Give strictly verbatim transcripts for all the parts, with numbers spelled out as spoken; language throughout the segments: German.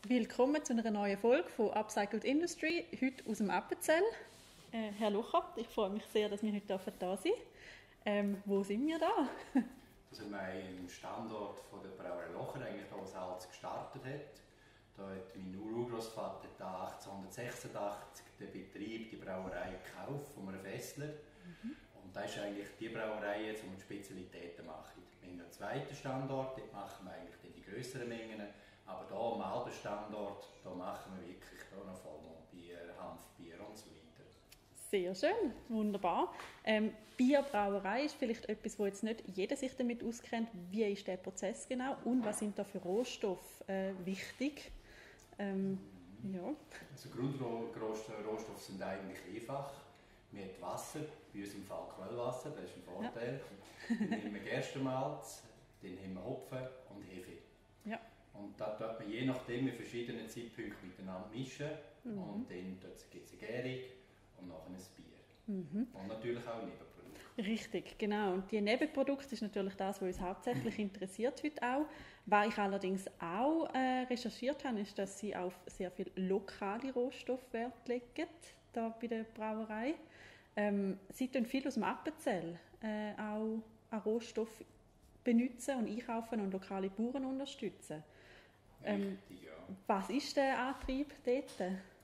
Willkommen zu einer neuen Folge von Upcycled Industry, heute aus dem Appenzell. Äh, Herr Lucher, ich freue mich sehr, dass wir heute da sind. Ähm, wo sind wir da? Da sind wir im Standort von der Brauerei Locher, eigentlich da, wo Salz gestartet hat. Da hat mein Urgroßvater achtzehnhundertsechsundachtzig den Betrieb, die Brauerei gekauft von einem Fessler. Mhm. Und das ist eigentlich die Brauerei, jetzt, wo wir Spezialitäten machen. Wir haben einen zweiten Standort, dort machen wir eigentlich die grösseren Mengen. Aber hier am alten Standort, da machen wir wirklich da noch Vollmondbier, Hanfbier und so weiter. Sehr schön, wunderbar. Ähm, Bierbrauerei ist vielleicht etwas, wo jetzt nicht jeder sich damit auskennt. Wie ist der Prozess genau und was sind da für Rohstoffe äh, wichtig? Ähm, mhm. ja. Also Grundrohstoffe sind eigentlich einfach. Wir haben Wasser, bei uns im Fall Quellwasser, das ist ein Vorteil. Ja. Dann haben wir Gerstenmalz, dann haben wir Hopfen und Hefe. Ja. Und da tut man je nachdem in verschiedenen Zeitpunkten miteinander mischen. Mhm. Und dann gibt es eine Gärung und nachher ein Bier. Mhm. Und natürlich auch Nebenprodukte. Richtig, genau. Und die Nebenprodukte ist natürlich das, was uns hauptsächlich interessiert heute auch. Was ich allerdings auch äh, recherchiert habe, ist, dass sie auf sehr viel lokale Rohstoffe Wert legen, da bei der Brauerei. Ähm, sie tun viel aus dem Appenzell äh, auch an Rohstoff benutzen und einkaufen und lokale Bauern unterstützen. Ähm, Richtig, ja. Was ist der Antrieb dort?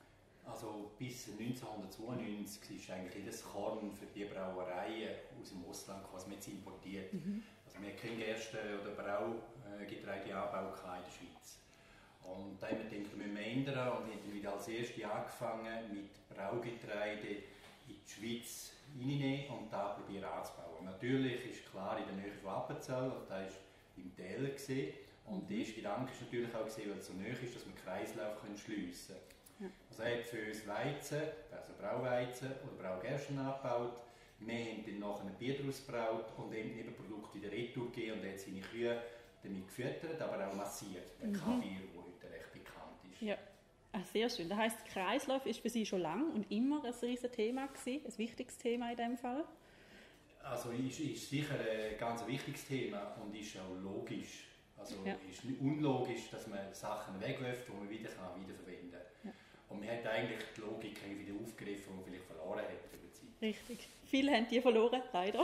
Also bis neunzehnhundertzweiundneunzig war eigentlich jedes Korn für die Brauereien aus dem Ausland quasi mit importiert. Mhm. Also wir hatten keinen Gerste- oder Braugetreideanbau in der Schweiz. Und da haben wir gedacht, wir müssen ändern und haben wieder als Erste angefangen mit Braugetreide in die Schweiz reinzunehmen und da probieren anzubauen. Natürlich ist klar in der Nähe von Appenzell, und da war im Täler. Und der erste Gedanke war natürlich auch, weil es so nahe ist, dass wir Kreislauf schliessen können. Ja. Also er hat für uns Weizen, also Brauweizen oder Braugersten angebaut. Wir haben dann nachher ein Bier daraus gebraut und eben Nebenprodukte in der Retour gegeben und er hat seine Kühe damit gefüttert, aber auch massiert. Ein mhm. K-Bier, das heute recht bekannt ist. Ja. Ach, sehr schön. Das heisst, Kreislauf ist für Sie schon lange und immer ein riesiges Thema gewesen, ein wichtiges Thema in diesem Fall? Also ist, ist sicher ein ganz wichtiges Thema und ist auch logisch. Also es ja. ist nicht unlogisch, dass man Sachen wegwirft, die man wieder kann, wiederverwenden kann. Ja. Und man hat eigentlich die Logik wieder aufgegriffen, die man vielleicht verloren hat über die Zeit. Richtig. Viele haben die verloren, leider.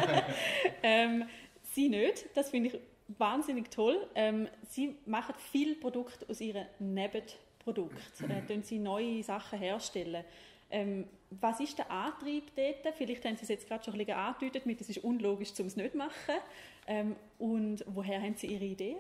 ähm, Sie nicht. Das finde ich wahnsinnig toll. Ähm, Sie machen viele Produkte aus Ihren Nebenprodukten. Äh, tun Sie neue Sachen herstellen. Ähm, was ist der Antrieb dort? Vielleicht haben Sie es jetzt gerade schon ein bisschen angedeutet, mit es ist unlogisch, um es nicht zu machen. Ähm, und woher haben Sie Ihre Ideen?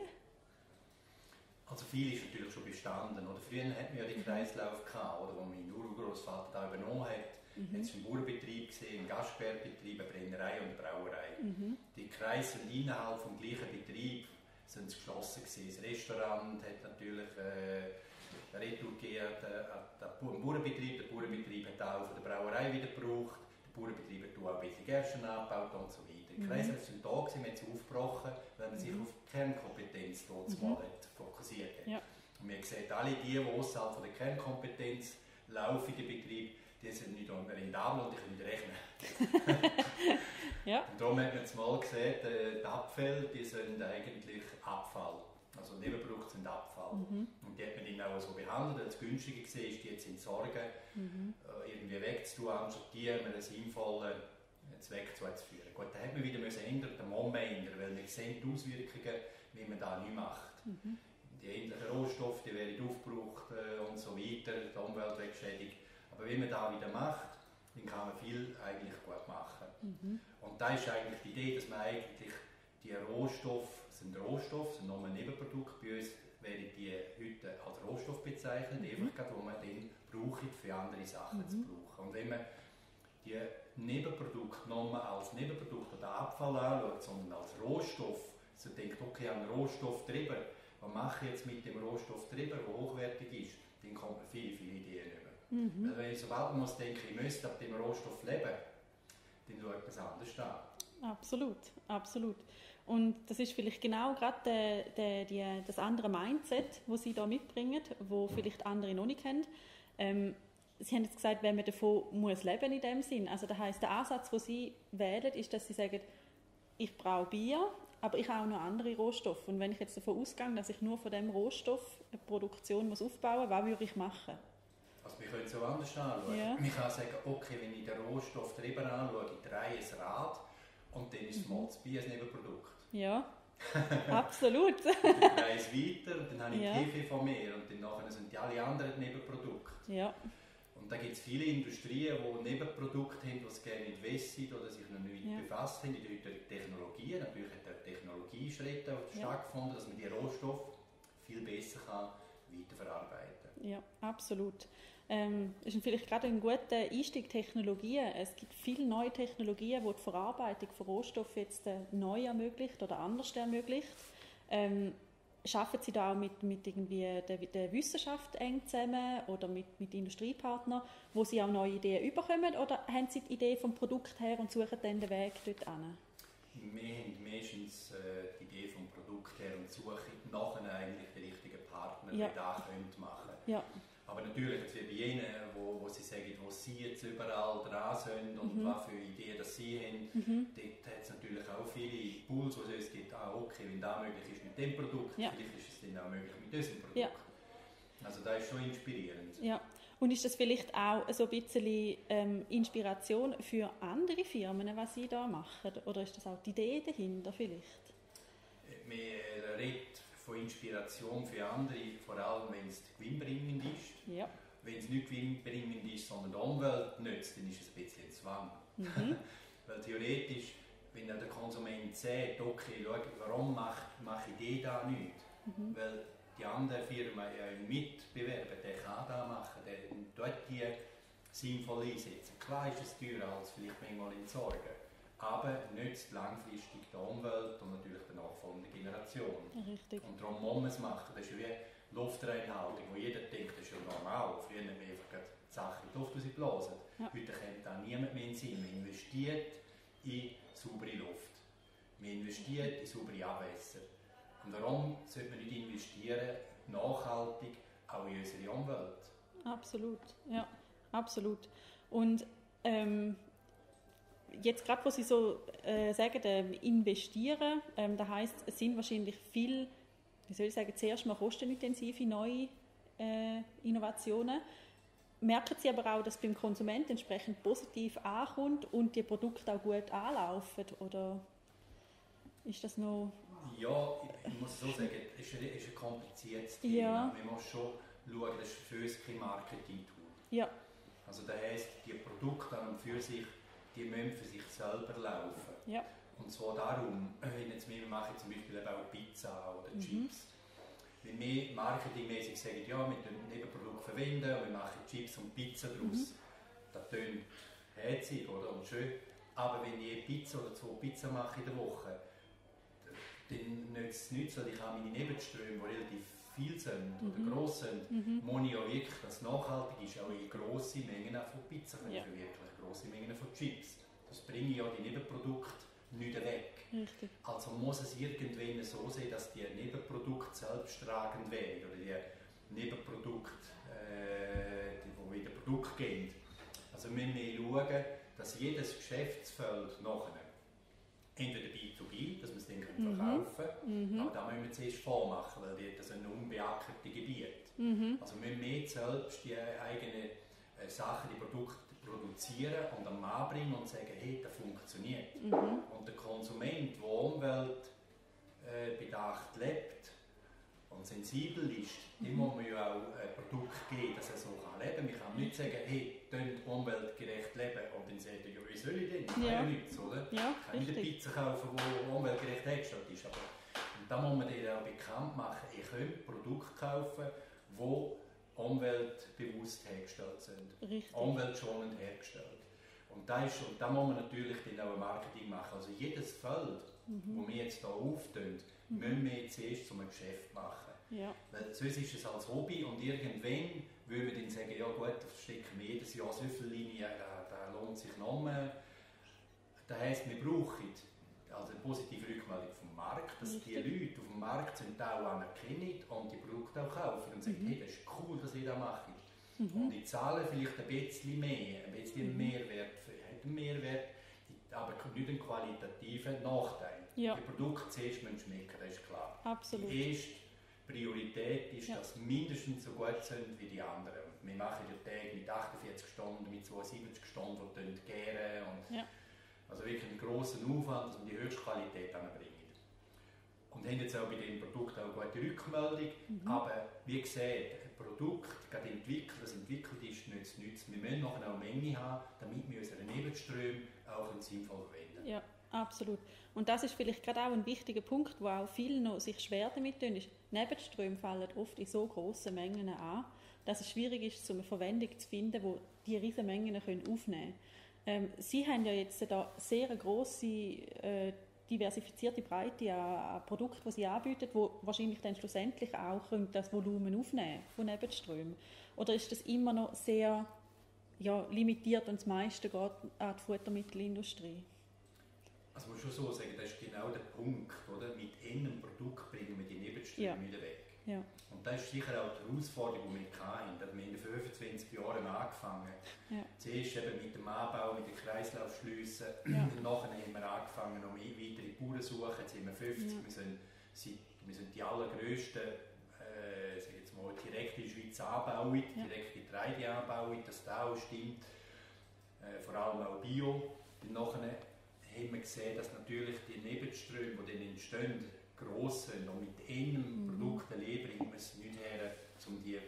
Also viel ist natürlich schon bestanden. Oder früher hatten wir ja den Kreislauf gehabt, oder, wo mein Urgroßvater da übernommen hat. Mhm. Jetzt war ein Bauernbetrieb, ein Gastgewerbebetrieb, eine Brennerei und eine Brauerei. Mhm. Die Kreise sind innerhalb des gleichen Betriebs sind geschlossen gewesen. Das Restaurant hat natürlich äh, Retour gegeben, der, der Bauernbetrieb. Der Bauernbetrieb hat auch von der Brauerei wieder gebraucht. Der Bauernbetrieb hat auch ein bisschen Gersten angebaut und so weiter. Die Kreise mhm. sind da gewesen, wir haben sie aufgebrochen, weil man sich mhm. auf die Kernkompetenz dort mhm. mal fokussiert hat. Ja. Und wir sehen, alle die, die außerhalb von der Kernkompetenz laufen in den Betrieb, die sind nicht rentabel und die können nicht rechnen. Ja. Und darum hat man jetzt mal gesehen, die Abfälle, die sind eigentlich Abfall. Also Nebenprodukte sind Abfall. Mhm. Und die hat man dann auch so behandelt, als es günstiger war, die jetzt in Sorge mhm. irgendwie wegzutun, anstatt die einen sinnvollen Zweck zuzuführen. Gut, da hat man wieder müssen ändern, den Moment ändern, weil wir sehen die Auswirkungen, wie man das nicht macht. Mhm. Die endlichen Rohstoffe, die werden aufgebraucht äh, und so weiter, die Umwelt wird geschädigt. Aber wenn man das wieder macht, dann kann man viel eigentlich gut machen. Mhm. Und da ist eigentlich die Idee, dass man eigentlich die Rohstoffe, sind Rohstoffe, sind nur ein Nebenprodukt, bei uns werden die heute als Rohstoff bezeichnet, mhm. einfach, wo man dann braucht, für andere Sachen mhm. zu brauchen. Und wenn man die Nebenprodukte nur als Nebenprodukt oder Abfall anschaut, sondern als Rohstoff, so denkt, okay, ich habe einen Rohstoff drüber, was mache ich jetzt mit dem Rohstoff drüber, der hochwertig ist, dann kommt man viele, viele Ideen über. Mhm. Weil wenn ich sobald man muss denken, ich müsste ab dem Rohstoff leben, dann schaut man es anders an. Absolut, absolut. Und das ist vielleicht genau gerade der, der, die, das andere Mindset, das Sie da mitbringen, das vielleicht andere noch nicht kennen. Ähm, Sie haben jetzt gesagt, wenn man davon muss leben in dem Sinn. Also das heisst, der Ansatz, den Sie wählen, ist, dass Sie sagen, ich brauche Bier, aber ich habe auch noch andere Rohstoffe. Und wenn ich jetzt davon ausgehe, dass ich nur von diesem Rohstoff eine Produktion muss aufbauen muss, was würde ich machen? Also wir können es auch anders anschauen. Ja. Man kann sagen, okay, wenn ich den Rohstoff drüber anschaue, ich drehe ein Rad und dann ist das Malzbier ein Nebenprodukt. Ja, absolut. Und dann drehe ich es weiter und dann habe ich Ja. Hefe von mir und dann nachher sind die alle anderen Nebenprodukte. Ja, Und da gibt es viele Industrien, die Nebenprodukte haben, die es gerne nicht wissen oder sich noch nicht Ja. befasst haben. In der heutigen Technologie, natürlich hat der Technologieschritt auch Ja. stattgefunden, dass man die Rohstoffe viel besser kann weiterverarbeiten kann. ja, absolut. Ähm, ist vielleicht gerade ein guter Einstieg Technologien. Es gibt viele neue Technologien, die die Verarbeitung von Rohstoffen jetzt äh, neu ermöglicht oder anders ermöglicht. Ähm, Arbeiten Sie da auch mit, mit irgendwie der, der Wissenschaft eng zusammen oder mit, mit Industriepartnern, wo Sie auch neue Ideen überkommen, oder haben Sie die Idee vom Produkt her und suchen dann den Weg dort hin? Wir haben meistens äh, die Idee vom Produkt her und suchen nachher eigentlich die richtigen Partner, Ja. die das können machen. Ja, Aber natürlich, jetzt wie bei jenen, wo, wo sie sagen, wo sie jetzt überall dran sind und Mhm. was für Ideen das sie haben, mhm. dort hat es natürlich auch viele Pools, wo es gibt, ah, okay, wenn das möglich ist mit dem Produkt, Ja. vielleicht ist es dann auch möglich mit diesem Produkt. Ja. Also das ist schon inspirierend. Ja. Und ist das vielleicht auch so ein bisschen ähm, Inspiration für andere Firmen, was Sie da machen? Oder ist das auch die Idee dahinter vielleicht? Man redet von Inspiration für andere, vor allem wenn es gewinnbringend ist. Ja. Wenn es nicht gewinnbringend ist, sondern die Umwelt nützt, dann ist es ein bisschen ein Zwang. Mhm. Weil theoretisch, wenn dann der Konsument sagt, okay, schau, warum mache mach ich den da nicht? Mhm. Weil die andere Firma, ja, ein Mitbewerber, der kann das machen, der dort die sinnvoll einsetzen. Klar ist es teurer als vielleicht manchmal entsorgen, aber nützt langfristig der Umwelt und natürlich der nachfolgenden Generation. Richtig. Und darum muss man es machen. Das ist wie Luftreinhaltung, wo jeder denkt, das ist ja normal. Früher haben wir einfach die Sachen in die Luft rausgeblasen. Ja. Heute kommt da niemand mehr in den Sinn. Man investiert in saubere Luft. Man investiert in saubere Abwässer. Und warum sollte man nicht investieren, nachhaltig, auch in unsere Umwelt? Absolut, ja, absolut. Und ähm, jetzt gerade, wo Sie so äh, sagen, äh, investieren, ähm, das heisst, es sind wahrscheinlich viel, wie soll ich sagen, zuerst mal kostenintensive neue äh, Innovationen. Merken Sie aber auch, dass beim Konsumenten entsprechend positiv ankommt und die Produkte auch gut anlaufen? Oder ist das noch... Ja, ich muss so sagen, es ist ein, ist ein kompliziertes Thema. Ja. Man muss schon schauen, das ist für uns kein Marketing-Tool. Ja, Also das heisst, die Produkte an und für sich, die müssen für sich selber laufen. ja, Und zwar darum, wenn jetzt wir machen zum Beispiel eben auch Pizza oder Mhm. Chips. Wenn wir marketingmäßig sagen, ja, wir verwenden Nebenprodukt verwenden und wir machen Chips und Pizza daraus, das tönt herzig oder? Und schön. Aber wenn ich eine Pizza oder zwei Pizza mache in der Woche, dann nützt es nichts, weil ich habe meine Nebenströme, die relativ viel sind oder Mhm. gross sind, mhm. muss ich ja wirklich, dass es nachhaltig ist, auch in grosse Mengen von Pizza Ja. verwirklichen, grosse Mengen von Chips. Das bringe ich ja die Nebenprodukte nicht weg. Richtig. Also muss es irgendwann so sein, dass die Nebenprodukte selbsttragend werden oder die Nebenprodukte, äh, die, die wieder Produkt gehen. Also müssen wir schauen, dass jedes Geschäftsfeld nachher entweder B zwei B, dass wir es dann Mhm. verkaufen können, Mhm. aber da müssen wir zuerst vormachen, weil dort das ein unbeackertes Gebiet. Mhm. Also müssen wir selbst die eigenen äh, Sachen, die Produkte produzieren und am Mann bringen und sagen, hey, das funktioniert. Mhm. Und der Konsument, der umweltbedacht äh, lebt und sensibel ist, dem Mhm. muss man ja auch ein Produkt geben, dass er so kann leben kann. Man kann nicht sagen, hey, könnt umweltgerecht leben und dann sagt er, ja, wie soll ich denn? Ich kann Ja. ja nichts, oder? Ja, Ich kann nicht eine richtig. Pizza kaufen, die umweltgerecht hergestellt ist. Aber und da muss man dir auch bekannt machen, ich könnte Produkte kaufen, die umweltbewusst hergestellt sind. Richtig. Umweltschonend hergestellt. Und da, ist, und da muss man natürlich dann auch ein Marketing machen. Also jedes Feld, Mhm. wo wir jetzt hier auftun, müssen wir jetzt erst zum Geschäft machen. Ja. Weil sonst ist es als Hobby und irgendwann würde man dann sagen, ja gut, das stecken wir jedes Jahr so viele Linien, da, da lohnt sich noch mehr. Das heisst, wir brauchen also eine positive Rückmeldung vom Markt, dass die Richtig. Leute auf dem Markt sind auch anerkennen und die Produkte auch kaufen und sagen, Mhm. hey, das ist cool, dass ihr das macht. Mhm. Und die zahlen vielleicht ein bisschen mehr, ein bisschen Mhm. Mehrwert, hat einen Mehrwert, die- aber nicht einen qualitativen Nachteil. Ja. Die Produkte zuerst müssen schmecken, das ist klar. Absolut. Die erste Priorität ist, Ja. dass sie mindestens so gut sind wie die anderen. Wir machen den Tag mit achtundvierzig Stunden, mit zweiundsiebzig Stunden, die gären und Ja. also wirklich einen grossen Aufwand, dass wir die höchste Qualität anbringen. Und haben jetzt auch bei dem Produkt auch eine gute Rückmeldung. Mhm. Aber wie gesagt, ein Produkt, gerade entwickelt, das entwickelt ist, nützt nichts. Wir müssen noch eine Menge haben, damit wir unsere Nebenströme auch sinnvoll verwenden. Ja, absolut. Und das ist vielleicht gerade auch ein wichtiger Punkt, wo auch viele noch sich schwer damit tun, ist, Nebenströme fallen oft in so grossen Mengen an, dass es schwierig ist, eine Verwendung zu finden, wo die riesen Mengen aufnehmen können. Ähm, Sie haben ja jetzt da sehr grosse, äh, diversifizierte Breite an, an Produkten, die Sie anbieten, die wahrscheinlich dann schlussendlich auch das Volumen aufnehmen von Nebenströmen. Oder ist das immer noch sehr ja, limitiert und das meiste geht an die Futtermittelindustrie? Also man muss schon so sagen, das ist genau der Punkt, oder? Mit einem Produkt bringen wir die Nebenströme Ja. wieder weg. Ja. Und das ist sicher auch die Herausforderung, die wir hatten. Wir haben vor fünfundzwanzig Jahren angefangen. Ja. Zuerst eben mit dem Anbau, mit den Kreislaufschliessen. Ja. Und nachher haben wir angefangen, noch mehr weitere Bauern zu suchen. Jetzt sind wir fünfzig. Ja. Wir, sind, sind, wir sind die allergrössten, äh, sag jetzt mal, direkt in der Schweiz anbauen, Ja. direkt Getreide anbauen, dass das auch stimmt. Äh, vor allem auch Bio. Und nachher haben wir gesehen, dass natürlich die Nebenströme, die dann entstehen, gross sind. Und mit einem Mhm. Produkt allein bringen wir es nicht her, um die äh,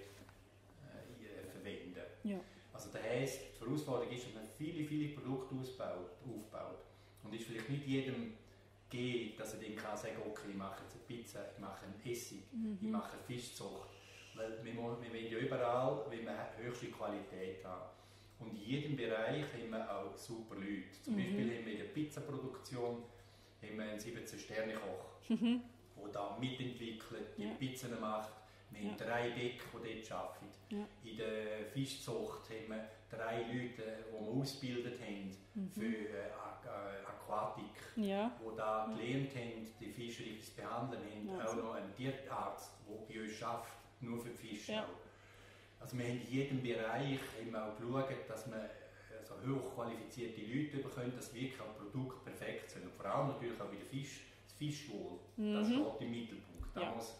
zu verwenden. Ja. Also das heisst, die Herausforderung ist, dass man viele, viele Produkte ausbaut, aufbaut. Und es ist vielleicht nicht jedem gegeben, dass er dann kann sagen, okay, ich mache jetzt eine Pizza, ich mache einen Essig, Mhm. ich mache eine Fischzucht. Weil wir, wir wollen ja überall wenn wir höchste Qualität haben. Und in jedem Bereich haben wir auch super Leute. Zum Mhm. Beispiel haben wir in der Pizzaproduktion haben wir einen siebzehn-Sterne-Koch, Mhm. der da mitentwickelt, die Ja. Pizzen macht. Wir haben Ja. drei Bäcker, die dort arbeiten. Ja. In der Fischzucht haben wir drei Leute, die wir ausgebildet haben Mhm. für äh, Ak äh, Aquatik, Ja. die da gelernt haben, die Fische richtig zu behandeln. Wir haben Ja. auch noch einen Tierarzt, der bei uns arbeitet, nur für die Fische. Ja. Auch. Also wir haben in jedem Bereich haben wir auch geschaut, dass wir also hochqualifizierte Leute bekommen, dass wirklich auch Produkte perfekt sind. Und vor allem natürlich auch bei der Fisch, das Fischwohl, Mhm. das steht im Mittelpunkt. Das Ja. muss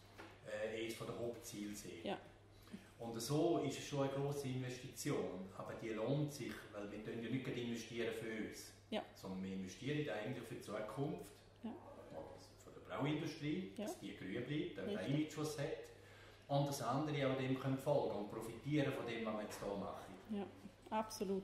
äh, eines der Hauptziele sein. Ja. Und so ist es schon eine grosse Investition, aber die lohnt sich, weil wir ja nicht investieren für uns, Ja. sondern wir investieren eigentlich für die Zukunft, Ja. von der Brauindustrie, Ja. dass die grün bleibt, der Richtig. Image, was es hat, und dass andere auch dem können folgen und profitieren von dem, was wir jetzt hier machen. Ja, absolut.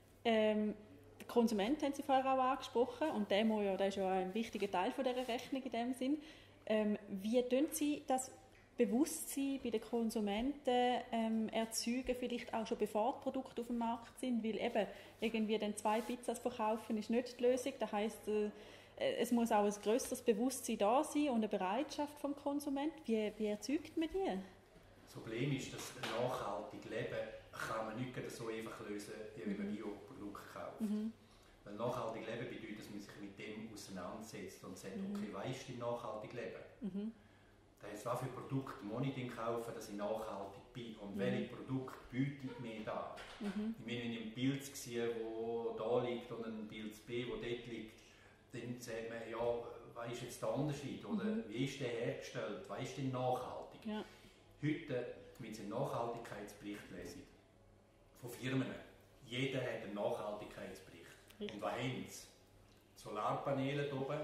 Ähm, den Konsument haben Sie vorher auch angesprochen und der, muss ja, der ist ja ein wichtiger Teil von dieser Rechnung in dem Sinn. Ähm, wie tun Sie das Bewusstsein bei den Konsumenten ähm, erzeugen, vielleicht auch schon bevor die Produkte auf dem Markt sind? Weil eben irgendwie dann zwei Pizzas verkaufen ist nicht die Lösung. Das heisst, äh, es muss auch ein grösseres Bewusstsein da sein und eine Bereitschaft vom Konsument. Wie, wie erzeugt man die? Das Problem ist, dass nachhaltig leben kann man nicht gerade so einfach lösen, wie wenn man Bioprodukte kauft. Mhm. Weil nachhaltig leben bedeutet, dass man sich mit dem auseinandersetzt und sagt, Mhm. okay, weißt du nachhaltig leben? Mhm. Das heisst, was für Produkte muss ich denn kaufen, dass ich nachhaltig bin? Und Mhm. welche Produkte bietet mir da? Mhm. Ich meine, wenn ich einen Pilz sehe, der da liegt und einen Pilz B, der dort liegt, dann sagt man, ja, was ist jetzt der Unterschied? Oder Mhm. wie ist der hergestellt? Was ist denn nachhaltig? Ja. Heute, wenn Sie einen Nachhaltigkeitsbericht lesen, von Firmen, jeder hat einen Nachhaltigkeitsbericht. Richtig. Und was haben sie? Solarpaneele da oben.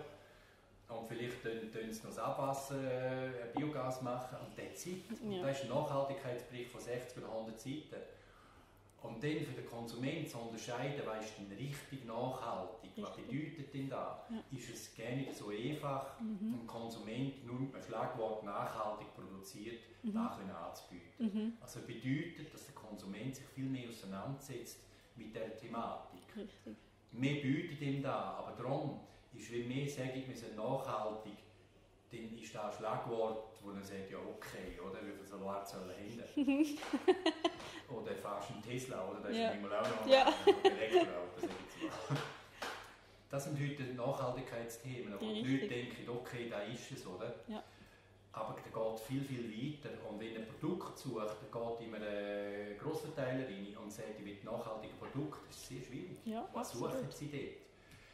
Und vielleicht tun sie noch das Abwasser, äh, Biogas machen und that's it. Und Ja. das ist ein Nachhaltigkeitsbericht von sechzig oder hundert Seiten. Und dann für den Konsumenten zu unterscheiden, was ist denn richtig nachhaltig, was Richtig. bedeutet denn das? Ja. Ist es gar nicht so einfach, Mhm. dem Konsument nur mit dem Schlagwort nachhaltig produziert, Mhm. das können anzubieten. Mhm. Also bedeutet, dass der Konsument sich viel mehr auseinandersetzt mit dieser Thematik. Richtig. Wir bieten ihm da, aber darum ist, wenn wir sagen, wir sind nachhaltig, dann ist das ein Schlagwort, wo man sagt, ja okay, oder, wie viel Solarzellen haben. Oder fährst du einen Tesla, oder? Das ist Ja. ja manchmal auch noch Ja. ein Elektroauto, sag ich jetzt mal. Das sind heute Nachhaltigkeitsthemen, aber Ja, die richtig. Leute denken, okay, da ist es, oder? Ja. Aber der geht viel, viel weiter. Und wenn ein Produkt sucht, dann geht immer ein Grossverteiler rein und sagt, ich will nachhaltige Produkte. Das ist sehr schwierig. Ja, Was absolut. suchen Sie dort?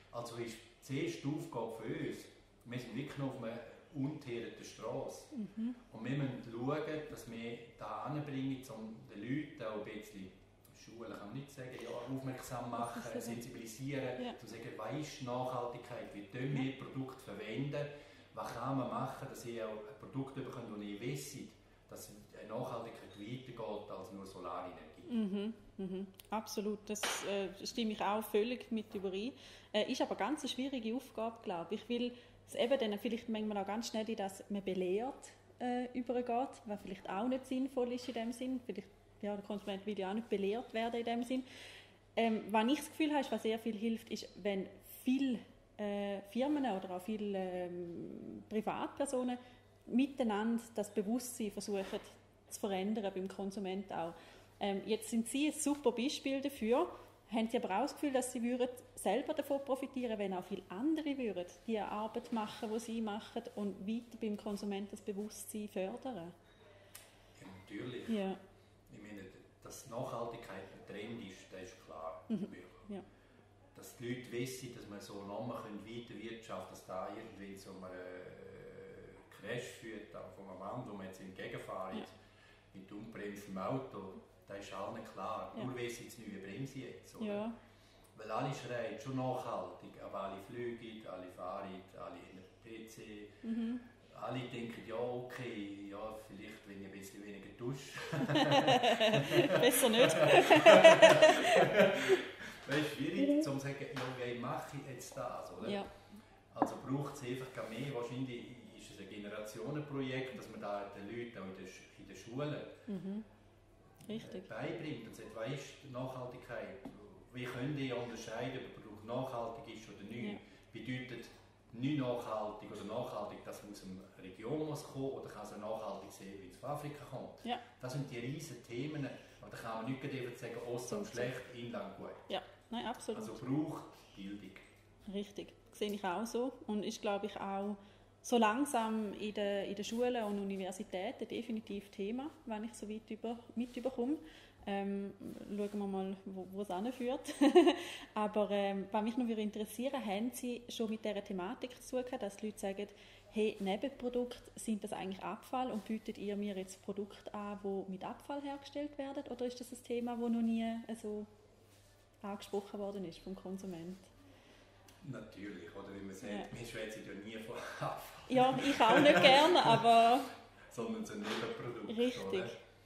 Also ist die erste Aufgabe für uns, wir sind wirklich noch auf einer unteerten Straße. Mhm. Und wir müssen schauen, dass wir da anbringen, um den Leuten auch ein bisschen, Schulen kann man nicht sagen, ja, aufmerksam machen, sensibilisieren, ja. Zu sagen, was ist Nachhaltigkeit, wie können wir ja. Produkte verwenden, was kann man machen, dass ihr auch ein Produkt bekommt, das ihr wisst, dass eine Nachhaltigkeit weitergeht als nur Solarenergie. Mhm. Mhm. Absolut, das äh, stimme ich auch völlig mit überein. Äh, ist aber ganz eine schwierige Aufgabe, glaube ich. Ich will es eben dann vielleicht manchmal auch ganz schnell in das man belehrt äh, übergeht, was vielleicht auch nicht sinnvoll ist in dem Sinn. Vielleicht, ja, der Konsument will ja auch nicht belehrt werden in dem Sinn. Ähm, was ich das Gefühl habe, was sehr viel hilft, ist, wenn viele äh, Firmen oder auch viele ähm, Privatpersonen miteinander das Bewusstsein versuchen zu verändern beim Konsumenten auch. Ähm, jetzt sind Sie ein super Beispiel dafür. Haben Sie aber auch das Gefühl, dass Sie würden selber davon profitieren, wenn auch viele andere würden die Arbeit machen, die Sie machen und weiter beim Konsumenten das Bewusstsein fördern? Ja, natürlich. Ja. Ich meine, dass Nachhaltigkeit ein Trend ist, das ist klar. Mhm. Ja. Dass die Leute wissen, dass man so lange weiter wirtschaften, dass da irgendwie so ein äh, Crash führt von einem Mann, wo man jetzt entgegenfahren ja. mit unbremstem Auto. Das ist allen klar. Ja. Nur wissen jetzt nicht, wie bremse jetzt. Oder? Ja. Weil alle schreien schon nachhaltig, aber alle fliegen, alle fahren, alle haben einen P C. Mhm. Alle denken, ja okay, ja, vielleicht wenn ich ein bisschen weniger dusche. Besser nicht. Das ist schwierig, mhm. zu sagen, ja, wie mache ich jetzt das? Oder? Ja. Also braucht es einfach mehr. Wahrscheinlich ist es ein Generationenprojekt, dass man da den Leuten auch in der, in der Schule mhm. Richtig. beibringt und sagt, was ist Nachhaltigkeit? Wie können die unterscheiden, ob ein Produkt nachhaltig ist oder nicht? Ja. Bedeutet nicht nachhaltig oder nachhaltig, dass es aus einer Region muss kommen oder kann es nachhaltig sein, wie es von Afrika kommt? Ja. Das sind die riesen Themen, aber da kann man nicht einfach sagen, Ostern schlecht, Inland gut. Ja, nein, absolut. Also braucht Bildung. Richtig, das sehe ich auch so und ist, glaube ich, auch so langsam in den, in den Schulen und Universitäten definitiv Thema, wenn ich so weit über, mitbekomme. Ähm, schauen wir mal, wo, wo es hinführt. Aber ähm, was mich noch interessieren, haben Sie schon mit dieser Thematik zu tun gehabt, dass die Leute sagen, hey, Nebenprodukte, sind das eigentlich Abfall und bietet ihr mir jetzt Produkte an, die mit Abfall hergestellt werden? Oder ist das ein Thema, das noch nie so angesprochen worden ist vom Konsumenten? Natürlich, oder wie man sagt, ja. wir schwätzen ja nie von Abfall. Ja, ich auch nicht gerne, aber... Sondern so ein Nebenprodukt. Richtig.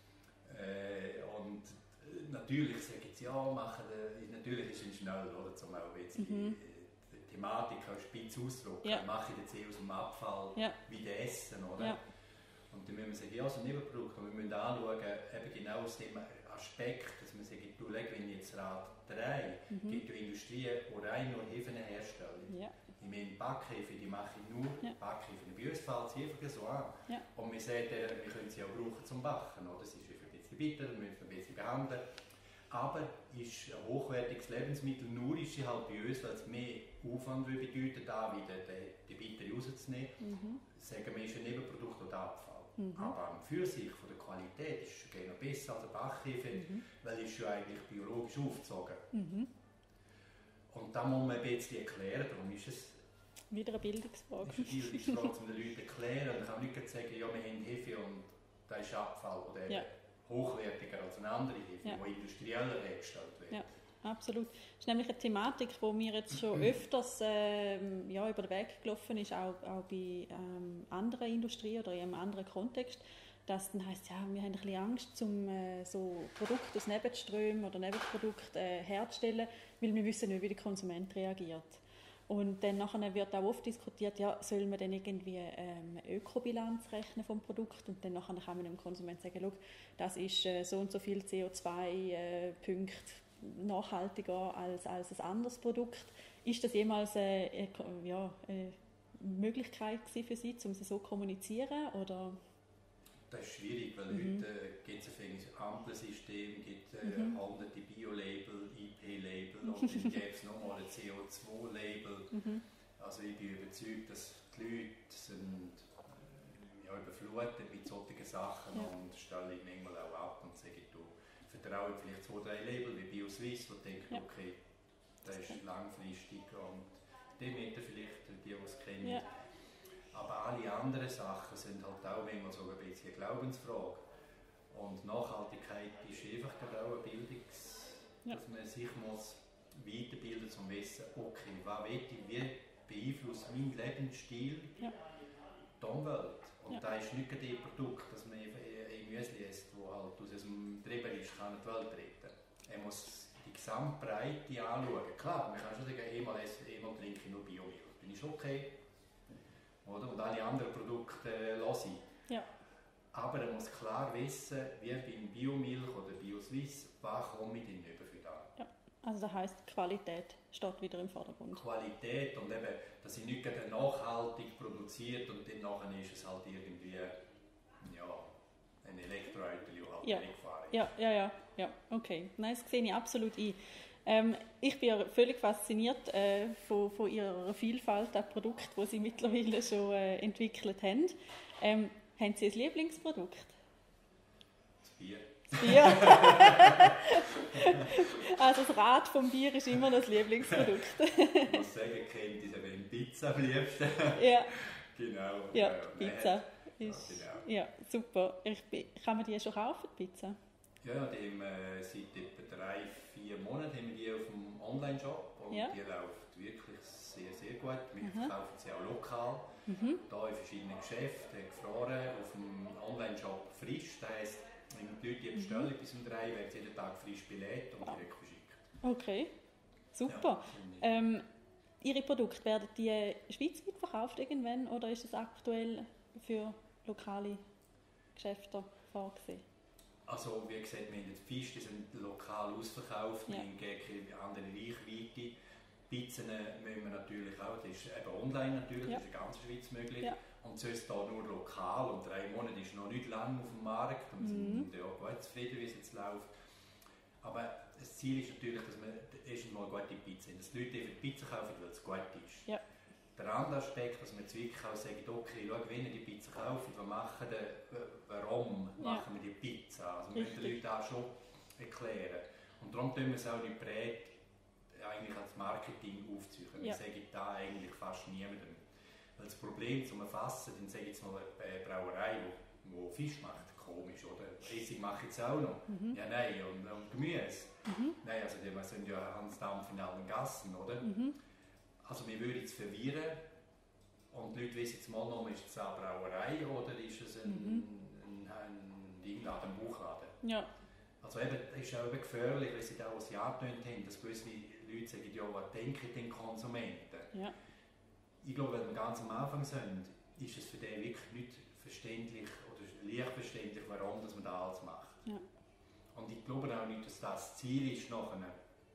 Äh, und natürlich sagen sie, ja, machen, natürlich ist es schnell, oder, zum auch jetzt mhm. die, die Thematik auch spitz ausdrücken, ja. mache ich jetzt eh aus dem Abfall ja. wieder Essen, oder? Ja. Und dann müssen wir sagen, ja, so ein Nebenprodukt, und wir müssen anschauen, eben genau aus dem Aspekt, dass man sagt, du leg, wenn ich jetzt Rad drei, mhm. gibt es Industrie, die rein nur Hefen herstellen. Ja. Ich meine, Backhefen, die mache ich nur ja. Backhefen. Bei uns fällt es einfach so an. Ja. Und wir sagen, wir können sie auch brauchen zum Backen. Oder? Es ist einfach ein bisschen bitter, wir müssen ein bisschen behandeln. Aber ist ein hochwertiges Lebensmittel, nur ist sie halt bei uns, weil es mehr Aufwand bedeutet, da wieder die, die Bittere rauszunehmen. Mhm. Sagen wir, ist ein Nebenprodukt oder Abfall. Mhm. Aber an für sich, von der Qualität, ist es noch besser als ein Backhefe, mhm. weil es ja eigentlich biologisch aufgezogen. Mhm. Und da muss man ein bisschen erklären, darum ist es wieder eine Bildungsfrage. Ist eine Bildungsfrage, um den Leuten zu erklären. Und dann kann man nicht sagen, ja, wir haben Hefe und da ist Abfall oder ja. hochwertiger als eine andere Hefe, ja. die industrieller hergestellt wird. Ja, absolut. Das ist nämlich eine Thematik, die mir jetzt schon öfters ähm, ja, über den Weg gelaufen ist, auch, auch bei ähm, anderen Industrien oder in einem anderen Kontext, dass dann heisst, ja, wir haben ein bisschen Angst, um äh, so Produkte aus Nebenströmen oder Nebenprodukte äh, herzustellen, weil wir wissen nicht, wie der Konsument reagiert. Und dann nachher wird auch oft diskutiert, ja, soll man dann irgendwie ähm, eine Ökobilanz rechnen vom Produkt und dann nachher kann man dem Konsument sagen, schau, das ist äh, so und so viel C O zwei Punkte äh, nachhaltiger als, als ein anderes Produkt. Ist das jemals äh, äh, ja, eine Möglichkeit für Sie, um sie so zu kommunizieren? Oder? Das ist schwierig, weil mhm. heute äh, gibt es ein Ampelsystem, gibt äh, mhm. hunderte Bio-Label, I P-Label mhm. und dann gibt es nochmal ein C O zwei Label. Mhm. Also ich bin überzeugt, dass die Leute sind äh, ja, überflutet mit solchen Sachen ja. und stelle ich manchmal auch ab und sage, du vertraue vielleicht zwei, drei Label wie BioSwiss, wo denke, ja. okay, das ist langfristig und Demeter vielleicht, die, die es kennen. Ja. Aber alle anderen Sachen sind halt auch manchmal so ein bisschen eine Glaubensfrage. Und Nachhaltigkeit ist einfach gerade auch eine Bildungs... Ja. dass man sich muss weiterbilden muss, um zu wissen, okay, was will ich, wie beeinflusst mein Lebensstil ja. die Umwelt. Und Ja. da ist nicht ein Produkt, das man ein Müsli isst, das halt aus einem Treiber ist, kann die Welt retten. Er muss die Gesamtbreite anschauen. Klar, man kann schon sagen, einmal, esse, einmal trinke ich nur Biomilch. Dann ist okay. Oder? Und alle anderen Produkte äh, lasse ich. Ja. Aber er muss klar wissen, wie beim Biomilch oder Bioswiss, was komme ich denn über für da. Ja. Also das heisst, Qualität steht wieder im Vordergrund. Qualität und eben, dass ich nicht gerade nachhaltig produziert und dann nachher ist es halt irgendwie, ja, ein Elektroauto, das halt Ja. weggefahren ist. Ja, ja, ja, ja, okay. Nein, das sehe ich absolut ein. Ähm, ich bin ja völlig fasziniert äh, von, von ihrer Vielfalt an Produkten, die sie mittlerweile schon äh, entwickelt haben. Ähm, haben Sie ein Lieblingsprodukt? Das Bier. Das Bier? Also das Rad vom Bier ist immer das Lieblingsprodukt. Ich muss sagen, kennt ist eben Pizza am liebsten. Ja, Genau. ja, äh, Pizza. Ja, Ist, genau. ja, super. Ich, bin- kann man die schon kaufen, die Pizza? Ja, die haben, äh, seit etwa drei, vier Monaten haben wir die auf dem Online-Shop und Ja. die läuft wirklich sehr, sehr gut. Wir Mhm. verkaufen sie auch lokal. Mhm. Hier in verschiedenen Geschäften, gefroren, auf dem Online-Shop frisch. Das heisst, wenn die Leute die bestellen Mhm. bis um drei, werden sie jeden Tag frisch belegt und direkt verschickt. Okay, super. Ja, finde ich. Ähm, Ihre Produkte, werden die schweizweit verkauft irgendwann oder ist es aktuell für lokale Geschäfte vorgesehen? Also wie gesagt, wir haben die Fisch, die sind lokal ausverkauft, Ja. wir haben keine andere Reichweite. Pizzen müssen wir natürlich auch, das ist eben online natürlich, Ja. das ist in der ganzen Schweiz möglich. Ja. Und sonst hier nur lokal und drei Monate ist noch nicht lang auf dem Markt und Mhm. sind ja gut zufrieden, wie es jetzt läuft. Aber das Ziel ist natürlich, dass wir erstens mal gute Pizza haben, dass die Leute einfach Pizza kaufen, weil es gut ist. Ja. Der andere Aspekt, dass wir jetzt wirklich auch sagen, okay, schau, wenn ihr die Pizza kaufen, was machen wir, warum Ja. machen wir die Pizza? Also wir müssen den Richtig. Leuten auch schon erklären. Und darum tun wir es auch nicht breit eigentlich als Marketing aufziehen. Wir Ja. sagen da eigentlich fast niemandem. Weil das Problem zum Erfassen, dann sage ich jetzt mal eine Brauerei, die, die Fisch macht, komisch, oder? Essig mache ich jetzt auch noch. Mhm. Ja, nein, und, und Gemüse. Mhm. Nein, also die sind ja ans Dampf in allen Gassen, oder? Mhm. Also wir würden es verwirren und die Leute wissen jetzt mal noch, ist es eine Brauerei oder ist es ein, Mhm. ein, ein Dingladen, ein Buchladen? Ja, Also eben, das ist auch eben gefährlich, weil sie da, was sie angetönt haben, dass gewisse Leute sagen, ja, was denken denn Konsumenten? ja, Ich glaube, wenn wir ganz am Anfang sind, ist es für den wirklich nicht verständlich oder leicht verständlich, warum dass man das alles macht. Ja. Und ich glaube auch nicht, dass das Ziel ist, nachher,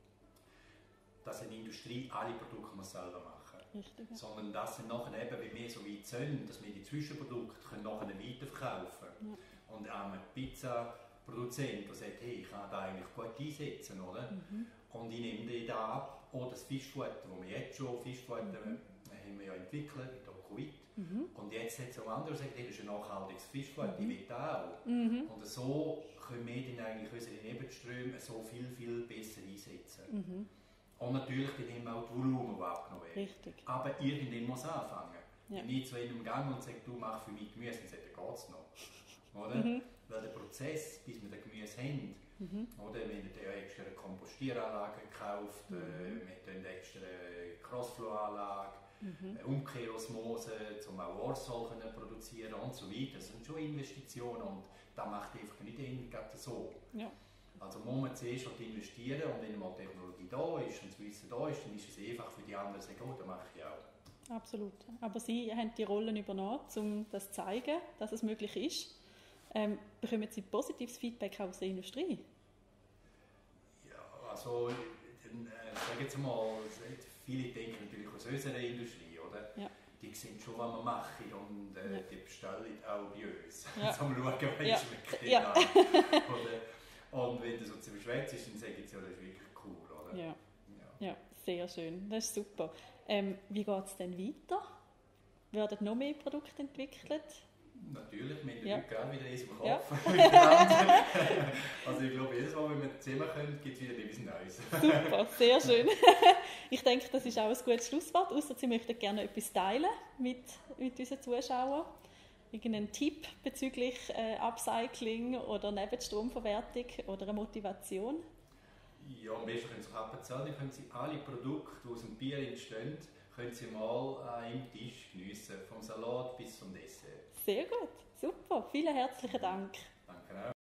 dass eine Industrie alle Produkte muss selber machen muss. richtig. Ja. Sondern dass sie nachher eben, wenn wir so weit sind, dass wir die Zwischenprodukte können nachher weiterverkaufen können. Ja. Und auch ein Pizza-Produzent, der sagt, hey, ich kann da eigentlich gut einsetzen, oder? Mhm. Und ich nehme den da ab. Oder das Fischfutter, wo wir jetzt schon Fischfutter Mhm. haben wir ja entwickelt, mit Okoit. Mhm. Und jetzt hat es auch andere gesagt, hey, das ist ein nachhaltiges Fischfutter, Mhm. ich will das auch. Mhm. Und so können wir dann eigentlich unsere Nebenströme so viel, viel besser einsetzen. Mhm. Und natürlich dann haben wir auch die Volumen, die abgenommen werden. Richtig. Aber irgendwann muss es anfangen. Ja. Wenn ich zu einem Gang und sage, du mach für mich Gemüse, dann sagt er, geht es noch. Oder? Mhm. Weil der Prozess, bis wir das Gemüse haben, Mhm. oder? Wir haben ja extra eine Kompostieranlage gekauft, Mhm. äh, wir haben extra eine Crossflow-Anlage, Mhm. eine Umkehrosmose, um auch Aerosol zu produzieren und so weiter. Das sind schon Investitionen und das macht einfach nicht jeden gerade so. Ja. Also muss man zuerst halt investieren und wenn mal die Technologie da ist und das Wissen da ist, dann ist es einfach für die anderen zu sagen, oh, das mache ich auch. Absolut. Aber Sie haben die Rollen übernommen, um das zu zeigen, dass es möglich ist. Ähm, bekommen Sie positives Feedback aus der Industrie? Ja, also, dann, äh, sage jetzt mal, viele denken natürlich aus unserer Industrie, oder? Ja. Die sehen schon, was wir machen und äh, Ja. die bestellen auch bei uns. Ja. Zum Schauen, was Ja. schmeckt denn Ja. an. Oder? Und wenn du so zum Schwätzt ist, dann sagen sie, ja, das ist wirklich cool, oder? Ja, Ja. ja, sehr schön. Das ist super. Ähm, wie geht es denn weiter? Werden noch mehr Produkte entwickelt? Natürlich, mit Ja. der Leute gerade wieder eins im Kopf. Ja. Also ich glaube, jedes Mal, wenn wir zusammenkommen, gibt es wieder etwas Neues. Super, sehr schön. Ich denke, das ist auch ein gutes Schlusswort, ausser Sie möchten gerne etwas teilen mit, mit unseren Zuschauern. Irgendeinen Tipp bezüglich äh, Upcycling oder Nebenstromverwertung oder eine Motivation? Ja, am besten können Sie auch bezahlen, können Sie alle Produkte, die aus dem Bier entstehen, können Sie mal äh, im Tisch geniessen, vom Salat bis zum Dessert. Sehr gut, super, vielen herzlichen Dank. Danke auch.